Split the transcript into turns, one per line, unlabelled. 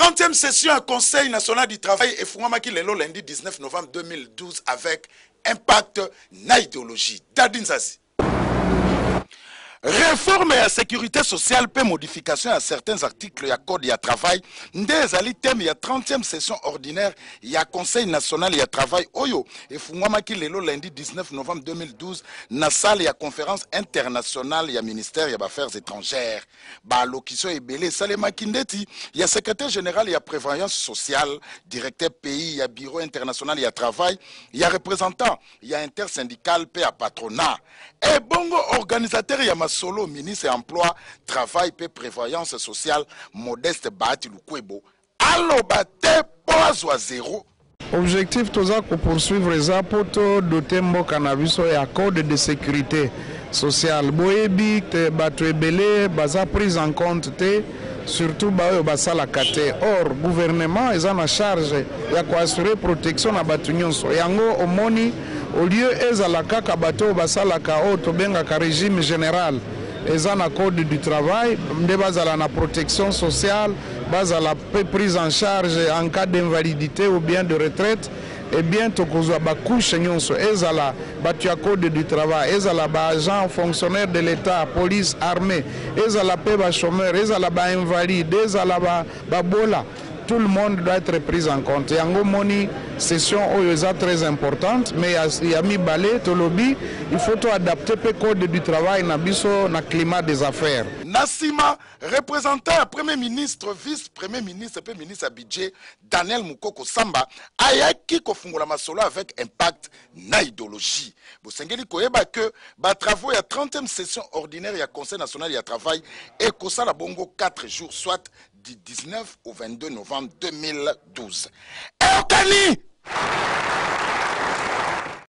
30e session du Conseil national du travail et Fungwamaki lelo lundi 19 novembre 2012 avec impact na idéologie. Dadinzazi. Réforme et la sécurité sociale peut modification à certains articles du code du travail. Des thème il y a 30e session ordinaire, il y a Conseil national du travail Oyo et Fungwamaki lelo lundi 19 novembre 2012 na salle il y a conférence internationale il y a ministère il y a affaires étrangères. Ba lokiso ebele Salema Kindeti, il y a secrétaire général il y a prévoyance sociale, directeur pays, il y a bureau international il y a travail, il y a représentant, il y a intersyndical pe à patronat. Et bongo organisateur il y a solo ministre emploi travail et prévoyance sociale Modeste Bahati Lukwebo alobate poazwa zéro.
Objectif toza ko poursuivre les apoto doté mboka na biso ya code de sécurité sociale boyebi te bato ebele baza prise en compte te surtout bayo basala kate. Or gouvernement eza na charge ya ko assurer protection na bato nyonso yango omoni au lieu ezala kaka bato basalaka o tobengaka régime général eza na code du travail nde bazala na protection sociale bazala prise en charge en cas d'invalidité ou bien de retraite et bien tokozwa bakouche nyonso ezala batu ya code du travail ezala ba agent fonctionnaire de l'état police armée ezala pe ba chômeur ezala ba invalide ezala ba bola. Tout le monde doit être pris en compte. Yango moni session oyoza très importante, mais il y a mis balai, tolobi, il faut tout adapter le code du travail na biso na climat des affaires.
Nassima, représentant Premier ministre, vice-premier ministre et ministre à budget, Daniel Moukoko Samba, ayaki kofungula masolo avec impact na idéologie. Bosengeli koyeba que ba travaux ya 30e session ordinaire ya Conseil national ya travail et kosa la bongo 4 jours, soit du 19 au 22 novembre 2012. Et Okani